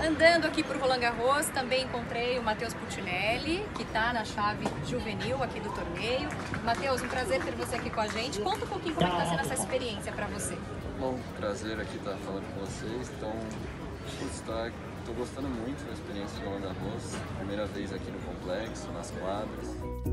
Andando aqui por Roland Garros, também encontrei o Matheus Puccinelli, que está na chave juvenil aqui do torneio. Matheus, um prazer ter você aqui com a gente. Conta um pouquinho como é que está sendo essa experiência para você. Bom, prazer aqui estar falando com vocês. Então, estou gostando muito da experiência de Roland Garros. Primeira vez aqui no complexo, nas quadras.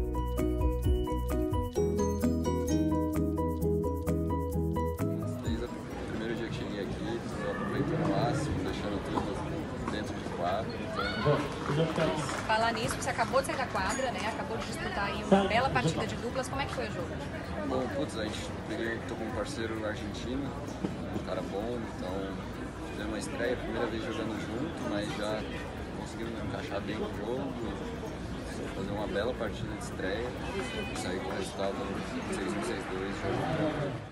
Desde o primeiro dia que cheguei aqui, estou aproveitando o máximo, deixando tudo dentro de quadra. Então... Falar nisso, você acabou de sair da quadra, né? Acabou de disputar aí uma bela partida de duplas. Como é que foi o jogo? Bom, tô com um parceiro argentino, um cara bom, então deu uma estreia, primeira vez jogando junto, mas já conseguimos encaixar bem o jogo, fazer uma bela partida de estreia e sair com o resultado 6-1, 6-2 jogando.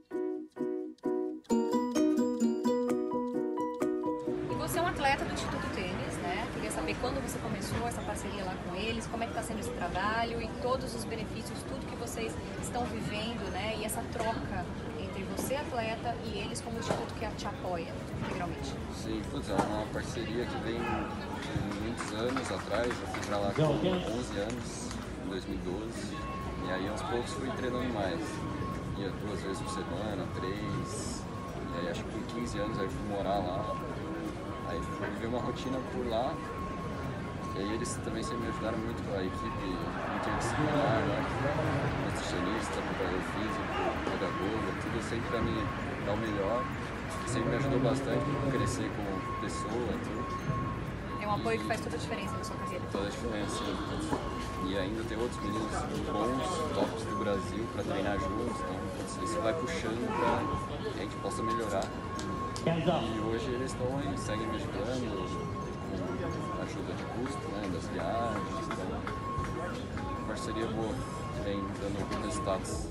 Você é um atleta do Instituto Tênis, né? Queria saber quando você começou essa parceria lá com eles, como é que está sendo esse trabalho e todos os benefícios, tudo que vocês estão vivendo, né? E essa troca entre você, atleta, e eles como instituto que te apoia integralmente. Sim, é uma parceria que vem de muitos anos atrás. Eu fui para lá com 11 anos, em 2012, e aí aos poucos fui treinando mais. Ia 2 vezes por semana, 3, e aí acho que com 15 anos aí fui morar lá. Aí fui viver uma rotina por lá, e aí eles também sempre me ajudaram muito com a equipe interdisciplinar, né? Nutricionista, preparador físico, pedagoga, tudo sempre para mim dar o melhor, sempre me ajudou bastante a crescer como pessoa, tudo. É um apoio que faz toda a diferença na sua carreira. Toda a diferença. E ainda tem outros meninos bons, tops do Brasil para treinar juntos, então isso vai puxando para que a gente possa melhorar. E hoje eles estão aí, seguem me ajudando com ajuda de custo, né, das viagens, então parceria boa, que vem dando resultados.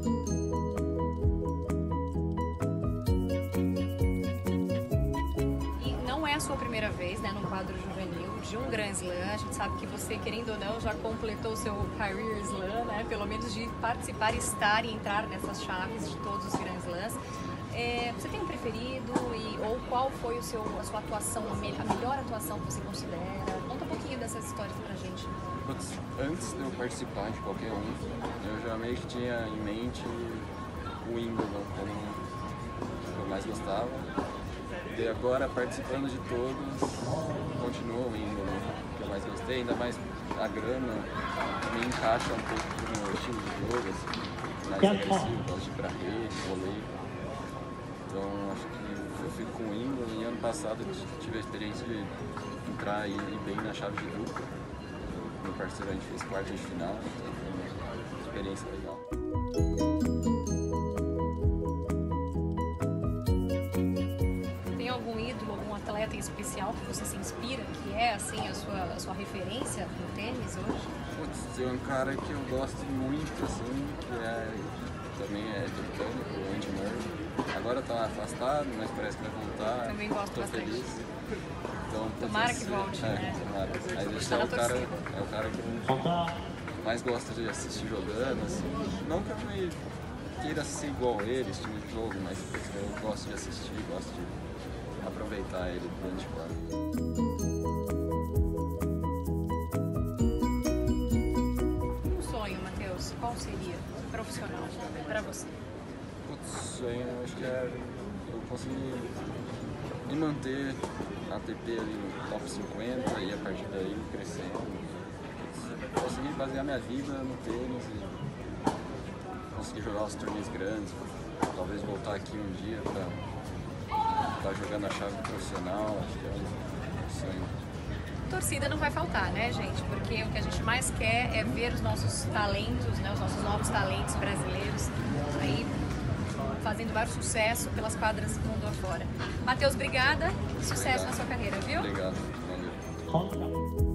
E não é a sua primeira vez, né, no quadro juvenil de um Grand Slam. A gente sabe que você, querendo ou não, já completou o seu Career Slam, né, pelo menos de participar, estar e entrar nessas chaves de todos os Grand Slams. Você tem um preferido ou qual foi a sua atuação, a melhor atuação que você considera? Conta um pouquinho dessas histórias pra gente. Antes de eu participar de qualquer um, eu já meio que tinha em mente o Wimbledon como o que eu mais gostava. E agora, participando de todos, continua o Wimbledon que eu mais gostei, ainda mais a grama me encaixa um pouco no meu estilo de jogo, assim, mais agressivo, gosto de ir pra rede, vôlei. Então acho que eu fico com o Wimbledon, e ano passado tive a experiência de entrar e ir bem na chave de dupla. Meu parceiro, a gente fez quarta de final, então foi uma experiência legal. Tem algum ídolo, algum atleta em especial que você se inspira, que é assim a sua referência no tênis hoje? Tem um cara que eu gosto muito, assim, que também é britânico, o Andy Murray. Agora tá afastado, mas parece que vai voltar. Também gosto Tô bastante. Feliz. Então, Tomara que volte, né? Tomara. Mas esse é o cara que eu mais gosto de assistir jogando, assim. Não que eu me queira ser igual a ele, estilo de jogo, mas eu gosto de assistir, gosto de aproveitar ele durante o quadro. Um sonho, Matheus, qual seria profissional para você? Sonho, acho que é eu conseguir me manter a ATP ali no top 50 e a partir daí crescendo. Conseguir basear minha vida no tênis e conseguir jogar os torneios grandes, talvez voltar aqui um dia para estar jogando a chave profissional, acho que é um sonho. Torcida não vai faltar, né, gente? Porque o que a gente mais quer é ver os nossos talentos, né, os nossos novos talentos brasileiros aí fazendo vários sucesso pelas quadras mundo afora. Matheus, obrigada e sucesso na sua carreira, viu? Obrigado, valeu.